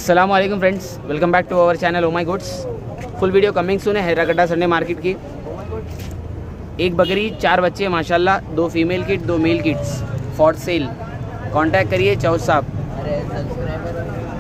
अस्सलाम वालेकुम friends, welcome back to our channel oh my goods. Full video coming soon है हैदरागड्डा Sunday market की। एक बकरी, 4 बच्चे माशाल्लाह, 2 female kit, 2 male kits for sale. Contact करिए चौथ साहब।